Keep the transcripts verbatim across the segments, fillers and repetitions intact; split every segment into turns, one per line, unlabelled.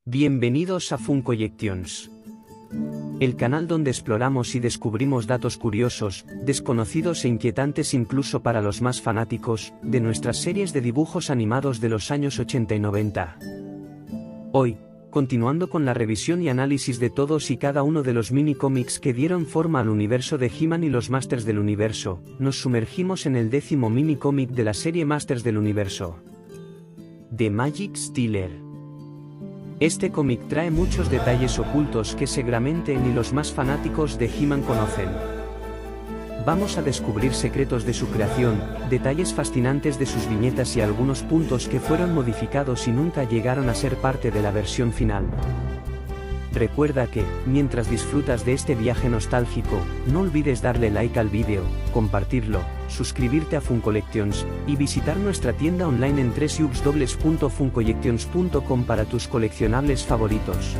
Bienvenidos a Funkolections, el canal donde exploramos y descubrimos datos curiosos, desconocidos e inquietantes incluso para los más fanáticos, de nuestras series de dibujos animados de los años ochenta y noventa. Hoy, continuando con la revisión y análisis de todos y cada uno de los mini-cómics que dieron forma al universo de He-Man y los Masters del Universo, nos sumergimos en el décimo mini-cómic de la serie Masters del Universo, The Magic Stealer. Este cómic trae muchos detalles ocultos que seguramente ni los más fanáticos de He-Man conocen. Vamos a descubrir secretos de su creación, detalles fascinantes de sus viñetas y algunos puntos que fueron modificados y nunca llegaron a ser parte de la versión final. Recuerda que, mientras disfrutas de este viaje nostálgico, no olvides darle like al vídeo, compartirlo, suscribirte a Funkolections, y visitar nuestra tienda online en doble u doble u doble u punto funkolections punto com para tus coleccionables favoritos.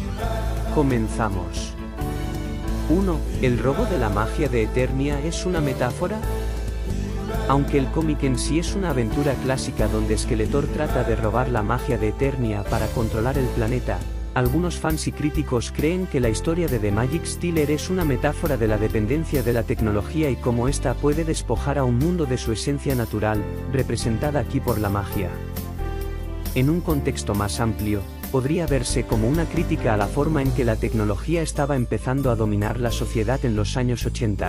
Comenzamos. uno. ¿El robo de la magia de Eternia es una metáfora? Aunque el cómic en sí es una aventura clásica donde Skeletor trata de robar la magia de Eternia para controlar el planeta, algunos fans y críticos creen que la historia de The Magic Stealer es una metáfora de la dependencia de la tecnología y cómo ésta puede despojar a un mundo de su esencia natural, representada aquí por la magia. En un contexto más amplio, podría verse como una crítica a la forma en que la tecnología estaba empezando a dominar la sociedad en los años ochenta.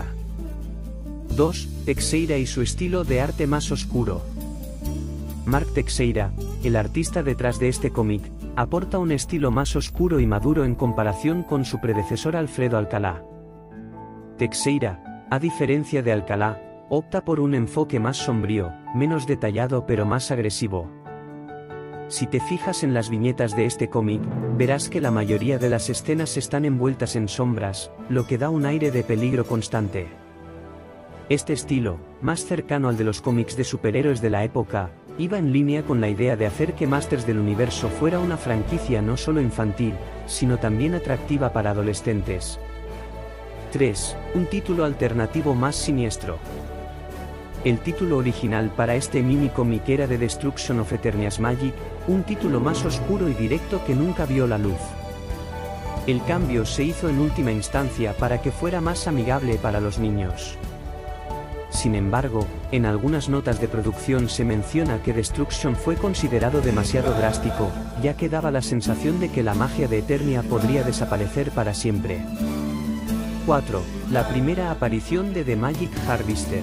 dos. Teixeira y su estilo de arte más oscuro. Mark Teixeira, el artista detrás de este cómic, aporta un estilo más oscuro y maduro en comparación con su predecesor Alfredo Alcalá. Teixeira, a diferencia de Alcalá, opta por un enfoque más sombrío, menos detallado pero más agresivo. Si te fijas en las viñetas de este cómic, verás que la mayoría de las escenas están envueltas en sombras, lo que da un aire de peligro constante. Este estilo, más cercano al de los cómics de superhéroes de la época, iba en línea con la idea de hacer que Masters del Universo fuera una franquicia no solo infantil, sino también atractiva para adolescentes. tres. Un título alternativo más siniestro. El título original para este mini-cómic era The Destruction of Eternia's Magic, un título más oscuro y directo que nunca vio la luz. El cambio se hizo en última instancia para que fuera más amigable para los niños. Sin embargo, en algunas notas de producción se menciona que Destruction fue considerado demasiado drástico, ya que daba la sensación de que la magia de Eternia podría desaparecer para siempre. cuatro. La primera aparición de The Magic Harvester.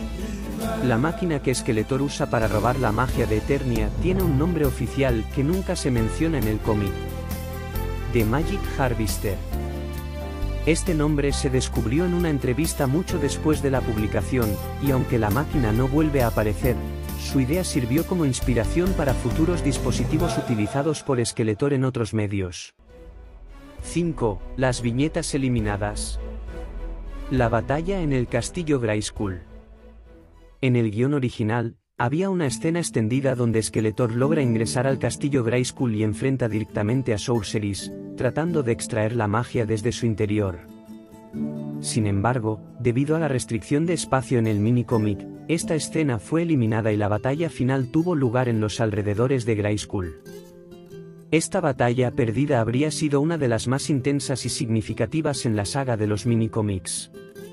La máquina que Skeletor usa para robar la magia de Eternia tiene un nombre oficial que nunca se menciona en el cómic: The Magic Harvester. Este nombre se descubrió en una entrevista mucho después de la publicación, y aunque la máquina no vuelve a aparecer, su idea sirvió como inspiración para futuros dispositivos utilizados por Skeletor en otros medios. cinco. Las viñetas eliminadas. La batalla en el castillo Grayskull. En el guión original, había una escena extendida donde Skeletor logra ingresar al castillo Grayskull y enfrenta directamente a Sorceries, tratando de extraer la magia desde su interior. Sin embargo, debido a la restricción de espacio en el mini-cómic, esta escena fue eliminada y la batalla final tuvo lugar en los alrededores de Grayskull. Esta batalla perdida habría sido una de las más intensas y significativas en la saga de los mini-cómics.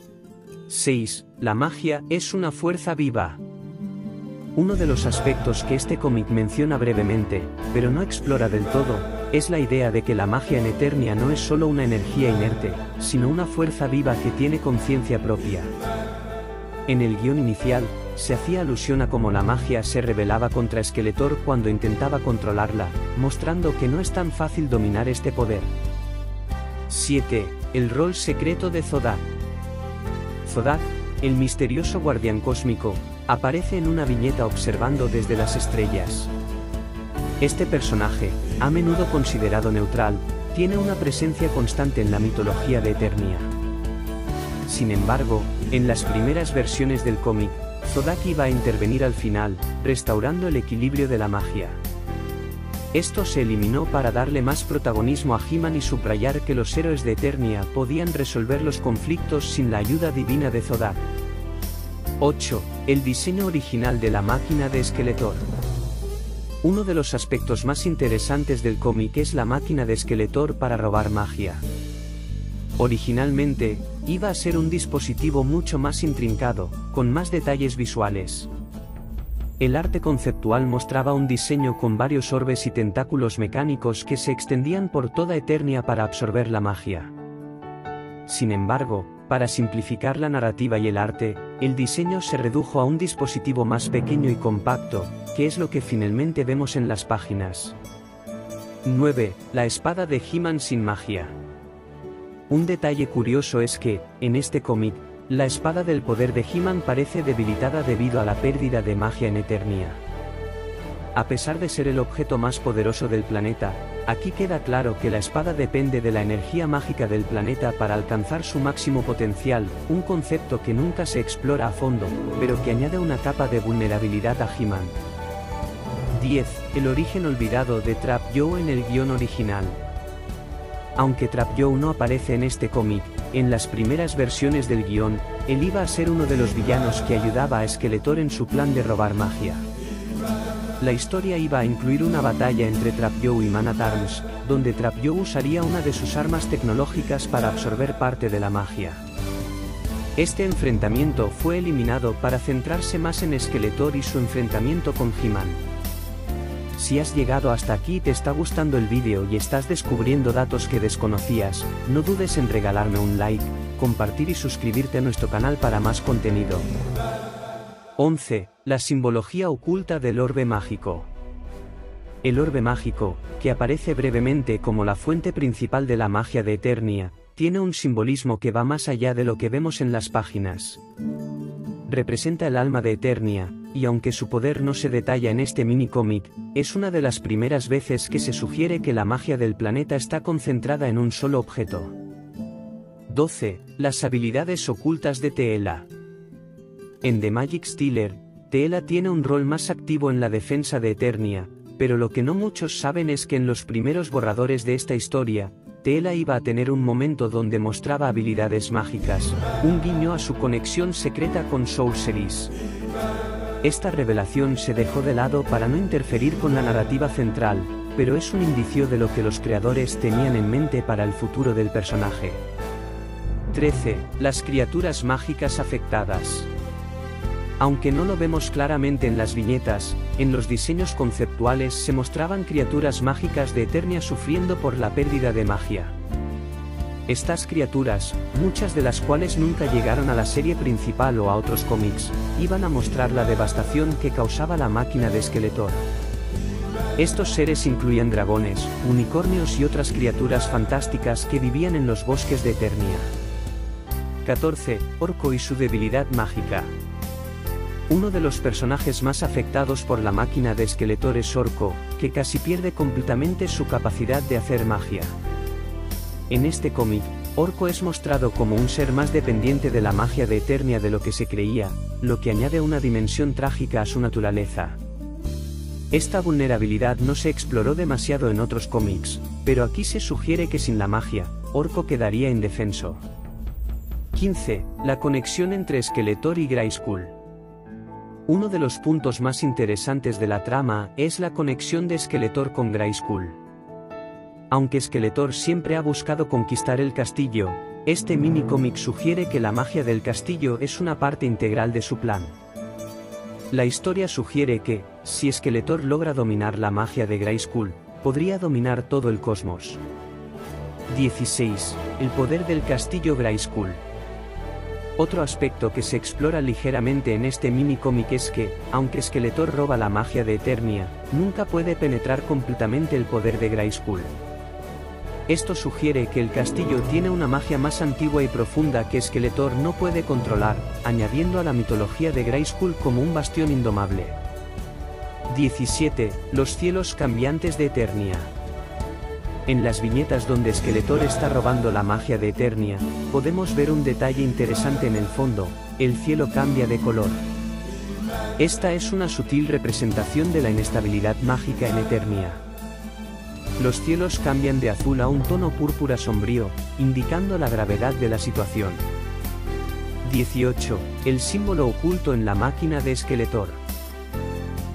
seis. La magia es una fuerza viva. Uno de los aspectos que este cómic menciona brevemente, pero no explora del todo, es la idea de que la magia en Eternia no es solo una energía inerte, sino una fuerza viva que tiene conciencia propia. En el guión inicial, se hacía alusión a cómo la magia se rebelaba contra Skeletor cuando intentaba controlarla, mostrando que no es tan fácil dominar este poder. siete. El rol secreto de Zodak. Zodak, el misterioso guardián cósmico, aparece en una viñeta observando desde las estrellas. Este personaje, a menudo considerado neutral, tiene una presencia constante en la mitología de Eternia. Sin embargo, en las primeras versiones del cómic, Zodak iba a intervenir al final, restaurando el equilibrio de la magia. Esto se eliminó para darle más protagonismo a He-Man y subrayar que los héroes de Eternia podían resolver los conflictos sin la ayuda divina de Zodak. ocho. El diseño original de la máquina de Skeletor. Uno de los aspectos más interesantes del cómic es la máquina de Skeletor para robar magia. Originalmente, iba a ser un dispositivo mucho más intrincado, con más detalles visuales. El arte conceptual mostraba un diseño con varios orbes y tentáculos mecánicos que se extendían por toda Eternia para absorber la magia. Sin embargo, para simplificar la narrativa y el arte, el diseño se redujo a un dispositivo más pequeño y compacto, que es lo que finalmente vemos en las páginas. nueve. La espada de He-Man sin magia. Un detalle curioso es que, en este cómic, la espada del poder de He-Man parece debilitada debido a la pérdida de magia en Eternia. A pesar de ser el objeto más poderoso del planeta, aquí queda claro que la espada depende de la energía mágica del planeta para alcanzar su máximo potencial, un concepto que nunca se explora a fondo, pero que añade una capa de vulnerabilidad a He-Man. diez. El origen olvidado de Trap Joe en el guión original. Aunque Trap Joe no aparece en este cómic, en las primeras versiones del guión, él iba a ser uno de los villanos que ayudaba a Skeletor en su plan de robar magia. La historia iba a incluir una batalla entre Trap Joe y Man at Arms, donde Trap Joe usaría una de sus armas tecnológicas para absorber parte de la magia. Este enfrentamiento fue eliminado para centrarse más en Skeletor y su enfrentamiento con He-Man. Si has llegado hasta aquí y te está gustando el vídeo y estás descubriendo datos que desconocías, no dudes en regalarme un like, compartir y suscribirte a nuestro canal para más contenido. once. La simbología oculta del orbe mágico. El orbe mágico, que aparece brevemente como la fuente principal de la magia de Eternia, tiene un simbolismo que va más allá de lo que vemos en las páginas. Representa el alma de Eternia, y aunque su poder no se detalla en este mini cómic, es una de las primeras veces que se sugiere que la magia del planeta está concentrada en un solo objeto. doce. Las habilidades ocultas de Teela. En The Magic Stealer, Teela tiene un rol más activo en la defensa de Eternia, pero lo que no muchos saben es que en los primeros borradores de esta historia, Teela iba a tener un momento donde mostraba habilidades mágicas, un guiño a su conexión secreta con Sorceries. Esta revelación se dejó de lado para no interferir con la narrativa central, pero es un indicio de lo que los creadores tenían en mente para el futuro del personaje. trece. Las criaturas mágicas afectadas. Aunque no lo vemos claramente en las viñetas, en los diseños conceptuales se mostraban criaturas mágicas de Eternia sufriendo por la pérdida de magia. Estas criaturas, muchas de las cuales nunca llegaron a la serie principal o a otros cómics, iban a mostrar la devastación que causaba la máquina de Skeletor. Estos seres incluían dragones, unicornios y otras criaturas fantásticas que vivían en los bosques de Eternia. catorce. Orko y su debilidad mágica. Uno de los personajes más afectados por la máquina de Skeletor es Orko, que casi pierde completamente su capacidad de hacer magia. En este cómic, Orko es mostrado como un ser más dependiente de la magia de Eternia de lo que se creía, lo que añade una dimensión trágica a su naturaleza. Esta vulnerabilidad no se exploró demasiado en otros cómics, pero aquí se sugiere que sin la magia, Orko quedaría indefenso. quince. La conexión entre Skeletor y Grayskull. Uno de los puntos más interesantes de la trama es la conexión de Skeletor con Grayskull. Aunque Skeletor siempre ha buscado conquistar el castillo, este mini cómic sugiere que la magia del castillo es una parte integral de su plan. La historia sugiere que, si Skeletor logra dominar la magia de Grayskull, podría dominar todo el cosmos. dieciséis. El poder del castillo Grayskull. Otro aspecto que se explora ligeramente en este mini cómic es que, aunque Skeletor roba la magia de Eternia, nunca puede penetrar completamente el poder de Grayskull. Esto sugiere que el castillo tiene una magia más antigua y profunda que Skeletor no puede controlar, añadiendo a la mitología de Grayskull como un bastión indomable. diecisiete. Los cielos cambiantes de Eternia. En las viñetas donde Skeletor está robando la magia de Eternia, podemos ver un detalle interesante en el fondo: el cielo cambia de color. Esta es una sutil representación de la inestabilidad mágica en Eternia. Los cielos cambian de azul a un tono púrpura sombrío, indicando la gravedad de la situación. dieciocho. El símbolo oculto en la máquina de Skeletor.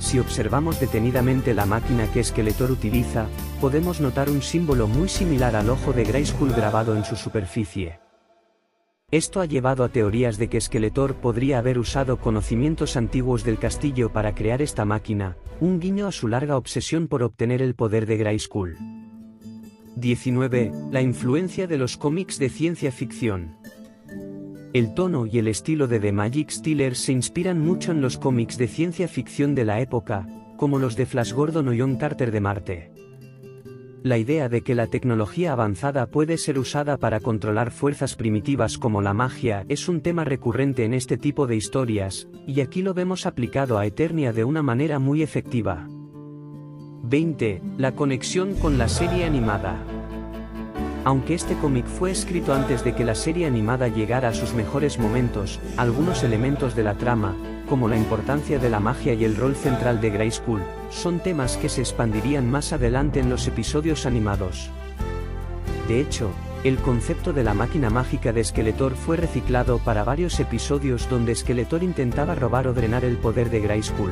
Si observamos detenidamente la máquina que Skeletor utiliza, podemos notar un símbolo muy similar al ojo de Grayskull grabado en su superficie. Esto ha llevado a teorías de que Skeletor podría haber usado conocimientos antiguos del castillo para crear esta máquina, un guiño a su larga obsesión por obtener el poder de Grayskull. diecinueve. La influencia de los cómics de ciencia ficción. El tono y el estilo de The Magic Stealers se inspiran mucho en los cómics de ciencia ficción de la época, como los de Flash Gordon o John Carter de Marte. La idea de que la tecnología avanzada puede ser usada para controlar fuerzas primitivas como la magia es un tema recurrente en este tipo de historias, y aquí lo vemos aplicado a Eternia de una manera muy efectiva. veinte. La conexión con la serie animada. Aunque este cómic fue escrito antes de que la serie animada llegara a sus mejores momentos, algunos elementos de la trama, como la importancia de la magia y el rol central de Grayskull, son temas que se expandirían más adelante en los episodios animados. De hecho, el concepto de la máquina mágica de Skeletor fue reciclado para varios episodios donde Skeletor intentaba robar o drenar el poder de Grayskull.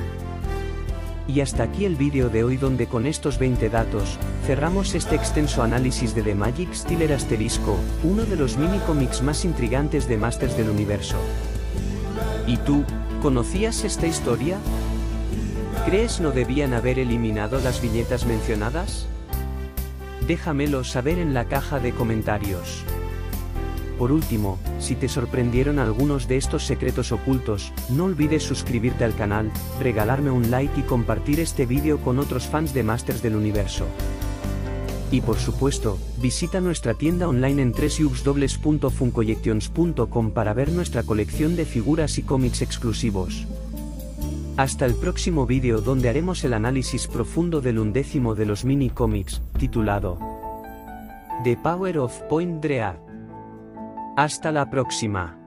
Y hasta aquí el vídeo de hoy, donde con estos veinte datos, cerramos este extenso análisis de The Magic Stealer Asterisco, uno de los mini cómics más intrigantes de Masters del Universo. ¿Y tú, conocías esta historia? ¿Crees no debían haber eliminado las viñetas mencionadas? Déjamelo saber en la caja de comentarios. Por último, si te sorprendieron algunos de estos secretos ocultos, no olvides suscribirte al canal, regalarme un like y compartir este vídeo con otros fans de Masters del Universo. Y por supuesto, visita nuestra tienda online en doble u doble u doble u punto funkolections punto com para ver nuestra colección de figuras y cómics exclusivos. Hasta el próximo vídeo, donde haremos el análisis profundo del undécimo de los mini cómics, titulado The Power of Point Dread. Hasta la próxima.